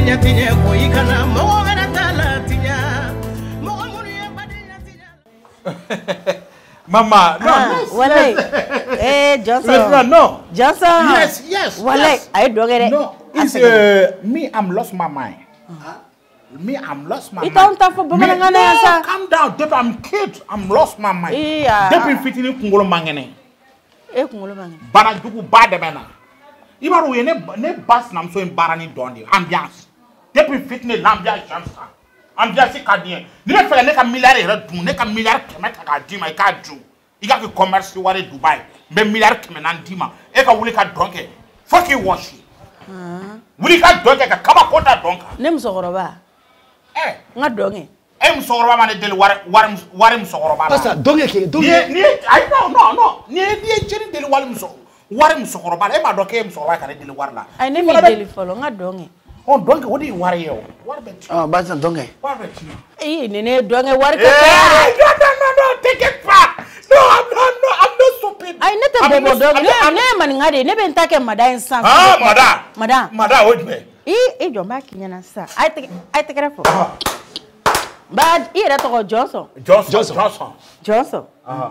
Mama, no. Wale. Johnson. No. Johnson. Yes. Wale, I don't get it. No, it's me. I'm lost my mind. Me, I'm lost my mind. No, calm down. Dep, I'm kid. I'm lost my mind. Dep fitting in Kungolo Mangene. Bana dugu bad bena. Ibaru ne bas nam so in barani dondi. Ambiance. Dep fitting l'ambiance chansa. Ambiance kadien. Ni ne fele ne ka milliard euro ne ka milliard kemeta ka dima ka du. Iga ki commerce ware Dubai. Me milliard kemena ndima. E ka wuli ka donke. Fuck you wash. Wuli ka donke ka kama kota donka. Ne musokoroba. Nga donge. Musokoroba mane deli ware musokoroba. Pasa donge ke donge. Ni I no. Ni jeri deli ware musokoroba. E ma doke musokoroba ka deli ware la. Ai ne mi deli follow nga donge. Oh, donge what do you worry yo? What bet? Basa donge. What bet you? Nene donge ware ka. No, take it back. No, I'm not stupid. I neta bebo donge. Ne man ngade ne ben take madam san. Madam wait me. Jomba kinyana sa. I take it for. Bad ira to Johnson.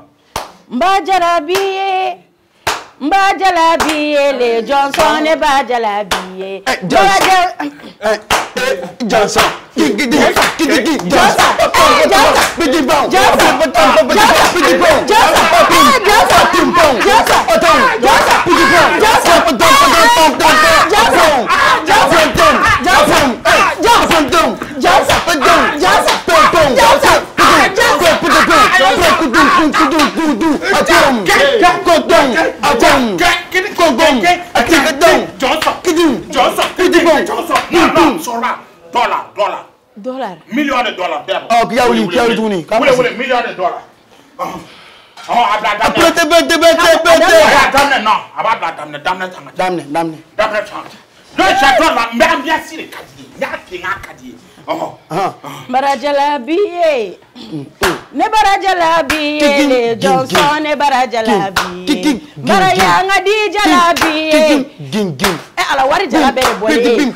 Mbajalabiye le Johnson e bajalabiye. Johnson. $1 million. Oh, kiauli tuni. $1 million. Barajalabiye. Ne barajalabiye le Johnson ne barajalabiye. Barayanga di jalabiye. Ging. Ala wari jalabere boye.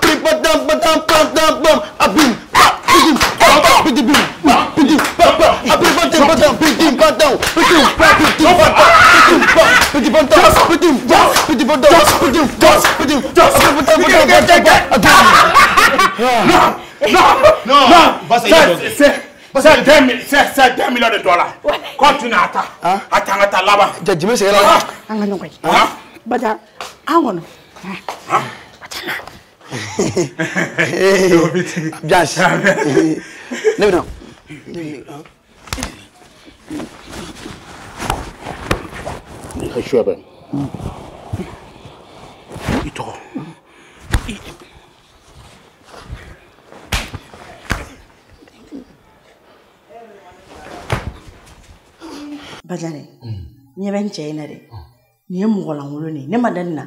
No. C'est $10 million. Continue à attends là-bas. Jajime c'est là. Angano koy. Baja angono. Bias. Non. Je suis bien. Ito. Bajane. Ni ben chena de. Ni mugola ngoloni. Ne madanna.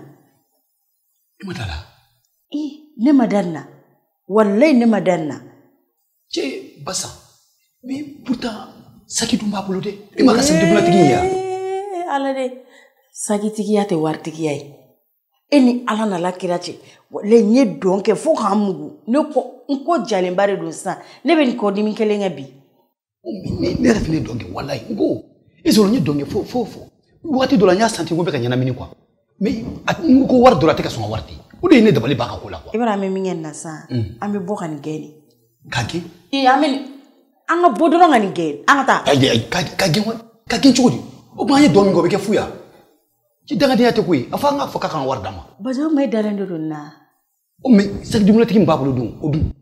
Ne madanna. Wallahi ne madanna. Che basa. Mais pourtant saki dumba bolode. E maka sem dubla tigiya. Ala de saki tigiya te war tigiya. Eni ala na la kirachi. Le nye donke fo hamugu. Ne ko nko jalen bare do san. Ne be ko dimi kelenga bi. Ne rafine donke wallahi ngo. Izo nye donke fo. Wati dola nya santi ngombe kanyana mini kwa. Mais ko war dola te ka son warti. O de ne dabali baka ko la kwa. Ibrahim mingen na sa. Ambe bokan geni. Kaki? Amen. Anga bodoro ngani geni. Anga ta. Kaki chudi. O ba nye domingo be ke fuya. Ci daga dia te kuy afa nga fa kan war dama. Bajo may dalando do na. O me sak dimula tiki mbabulu dum o dum.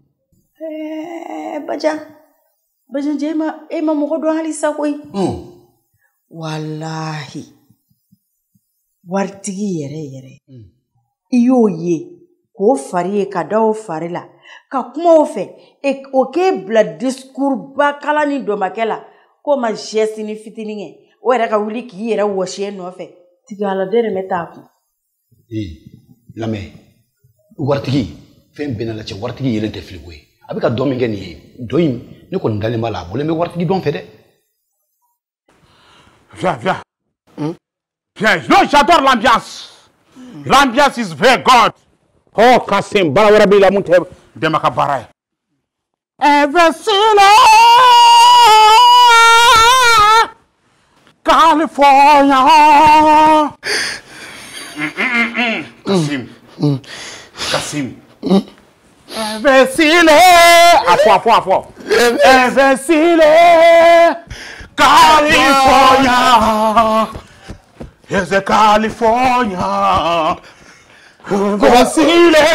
Baja jema ma mo ko do halisa koy. Wallahi. Wartigi yere. Iyo ye ko fari ka dawo farila ka kuma o fe e o ke bla discours ba kala ni do makela ko ma geste ni fitininge o era ka wuli ki yere wo she no fe tigala dere metaku lame wartigi fem benala ci wartigi yele te fligoy abika do mi ngeni doyim ni ko ndale mala bo le me wartigi don fe de viens non j'adore l'ambiance. L'ambiance is very good. Oh, Kassim, Barawarabi la monte Demaka barai. Evesile California. Kasim. Evesile. Afo. Evesile California. Here's a California. Evesile.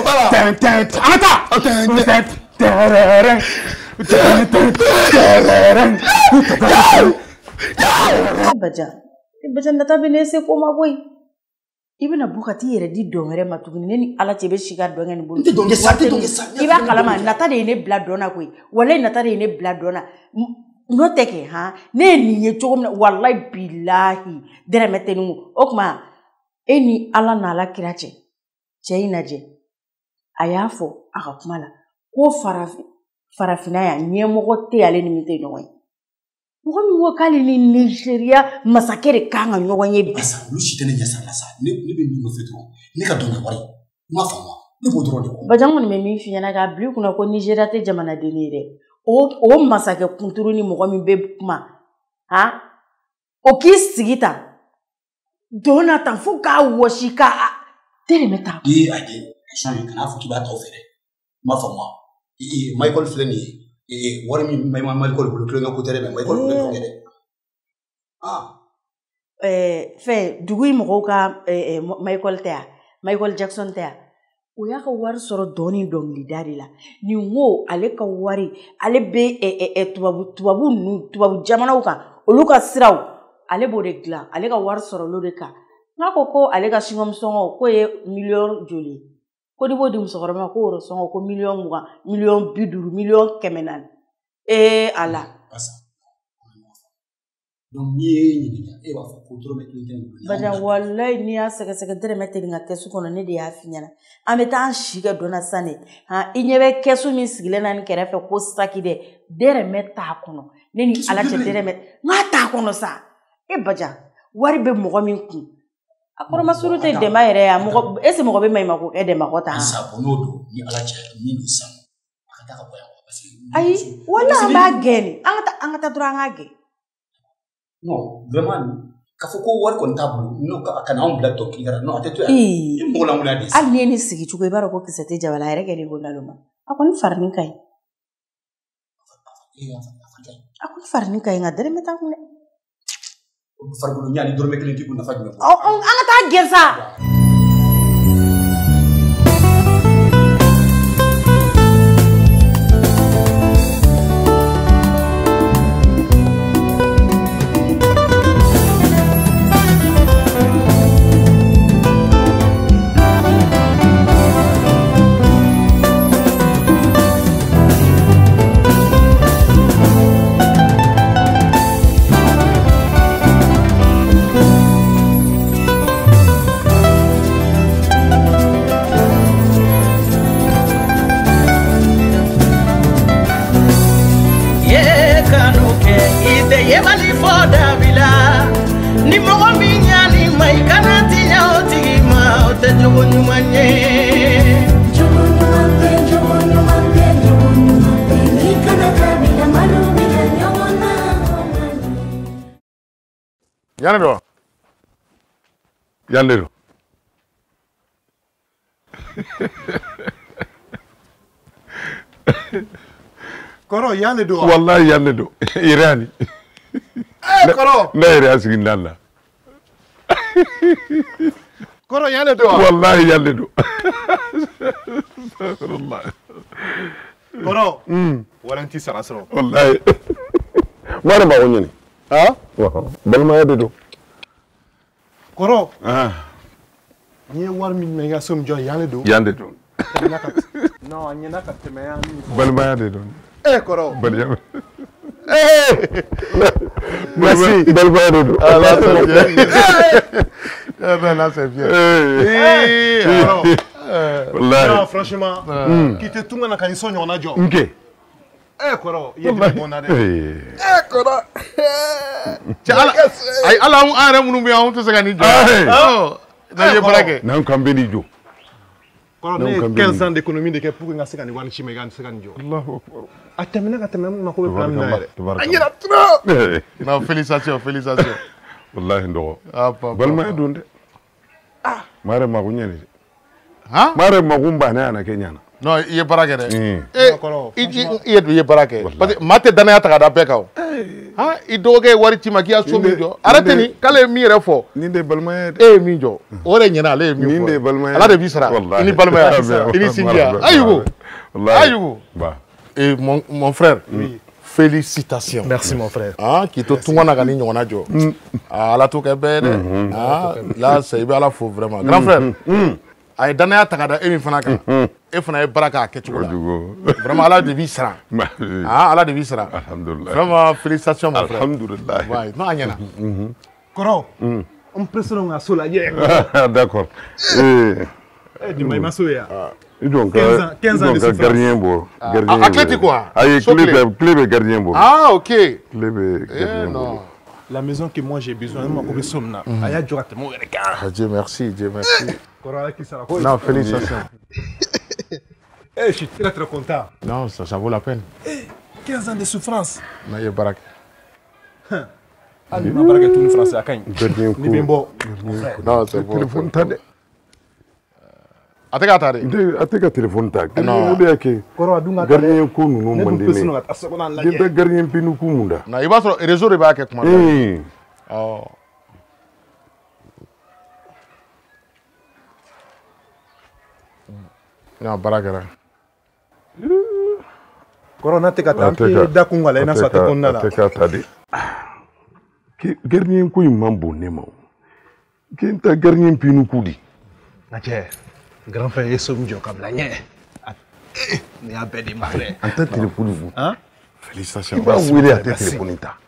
Bajan nata bene se koma boy ibena bukati yere di dongere matugini ni ala tebe shiga dongeni bulu iba kalama nata de ne bla dona koy wala nata de ne bla dona no teke ha ne ni ye chogom wallahi billahi dere metenu okma eni ala na ala kirache cheinaje ayafo akakumala ko farafina ya nyemoko te ale ni mite no Ngoni wo kali ni Nigeria masakere kanga nyoganye basa lu shitene nyasa lasa ne be ngo fetro ne ka dona wari ma fama ne bo dro de ko bajango ni memi finyana ga blu kuna ko Nigeria te jamana denire o masake kunturu ni mogomi be kuma ha o kisigita dona tan fuka woshika tere meta ade change kana fuki ba taw fere ma fama Michael Fleni what do you mean Michael Blue ko tere Michael Blue ngede fe dugui mo ka Michael Jackson tea o ya ka war soro doni dong lidari la ni wo ale ka wari ale be tubabu jamana ka oluka siraw ale bo de gla ale ka war soro lo de ka ngako ko ale ka singom songo ko ye million joli ko di bodi musogoroma ko woro songo ko million biduru million kemenan ala asa donc ni ba fa ko tro metri ten baja wallahi ni asaka dere metri nga kesu kono ne de ya finyana ameta shiga dona sane ha inyebe kesu mi sigile nan kerefe ko saki dere meta kono ne ni ala te dere met ngata kono sa baja wari be mo min ku akoro masuru te de mayere ya mo ese mo be mayma ko de makota sa bonodo ni ala cha ni sam akata ka boya ai wala ba geni angata duranga ge no vraiment ka foko war kon tablu no ka kana on black to kingara no atetu ya mo la mula dis al ni sigi chuko ibaro ko kisete jawala ere geni gondaluma akoni farni kai ngadere meta ko ne fargulu nyani dorme kelenti ko na fajme ko angata gelsa Yandero. Koro Yandero. Wallahi Yandero. Irani. Koro. Na ire asigi ndalla. Koro Yandero. Wallahi Yandero. Wallahi. Koro. Waranti sarasro. Wallahi. Mara ba wonyani. Ha? Wa. Balma yadedo. Koro. Ni war min me ga som jo Yandero. Yandero. No, anyena ka temeya ni. Balma yadedo. Koro. Balma. Merci. Balma yadedo. Là c'est bien. Wallahi. Non, franchement, qui te tunga na kanso nyona jo. Okay. Koro, yedi bonade. Koro. Ay ala un are munu mi on to sagani jo. Oh, na ye brake. Na kan beni jo. Ne 15 ans d'économie de pour nga se kan wani chime gan se kan jo. Allahu akbar. Atemena ka temena ma ko plan na yere. Tabaraka. Ayira trop. Non, félicitations. Wallahi ndo. Ah papa. Balma dunde. Mare ma kunyani. Hein? Mare ma kumba na ana kenyana. Non, il est barake de. Il est barake. Parce que mate dana ya taka da beka. Hein? Il doge wari chima ki aso mi jo. Arrête ni kale mi refo. Ni de balma mi jo. Ore nyana le mi. Ni de balma. Ala de bisara. Ini balma ya. Ini singia. Ayugo. Ayugo. Ba. Et mon frère. Oui. Félicitations. Merci mon frère. Ah, qui te tout na gani nyona jo. Ah, la to ke bede. Ah, là c'est bien la faux vraiment. Grand frère. Ay dana ya takada emi fana kan e fana e baraka ke tugo vraiment ala de bisra ala de bisra alhamdulillah vraiment félicitations mon frère alhamdulillah ouais non anyana koro on presero nga sola ye d'accord du may masoya donc 15 ans de gardien bo gardien athlétique quoi ay club gardien bo ah OK club gardien non la maison que moi j'ai besoin moi ko somna aya jogate mo reka Dieu merci non félicitations. Je suis très content. Non, ça vaut la peine. 15 ans de souffrance. Non, il y a barak. Ali ma barak tout français à Kany. Ni bimbo. Non, c'est bon. Téléphone tade. Ateka tade. Ateka téléphone tade. Non, de yake. Koro adunga gardien ko nu no mandene. De gardien pinu ku munda. Na iba so réseau de barak kuma. Oh. Non, barakara. Corona te katante da kungala ina sa te konnala. Te katade. Ki gardien ko imambo nema. Ki nta gardien pinu kudi. Nache. Grand frère Yesom jo kabla nye. Ni abedi ma frère. Anta téléphone vous. Hein? Félicitations. Ba wele ata téléphone ta.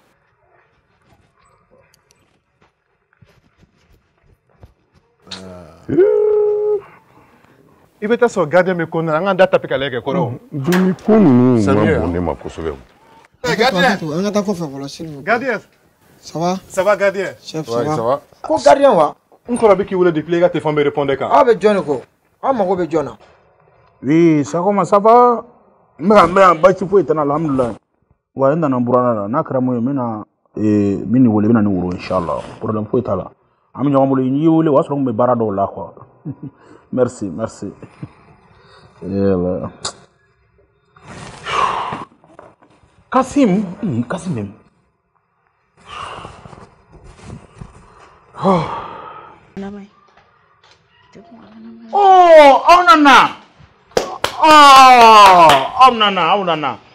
Il veut te regarder mes connes, on a data piquer les coraux. Doni konu mambo ma kosobe. Gardien. On a d'accord faire voilà sinon. Gardien. Ça va? Ça va gardien? Chef, ça va. Ko gardien wa? On croit bien qu'il voulait déplier gars te font me répondre quand. Ah be John ko. Ah ma ko be John. Oui, ça commence ça va. Mais ba ci fo itana alhamdulillah. Wa inda nan burana na karamo mina mini wole mina ni wuro inshallah. Problème fo itala. Ami nyama mo yi wole wasro me barado la quoi. Merci. Kassim même. Oh, nana.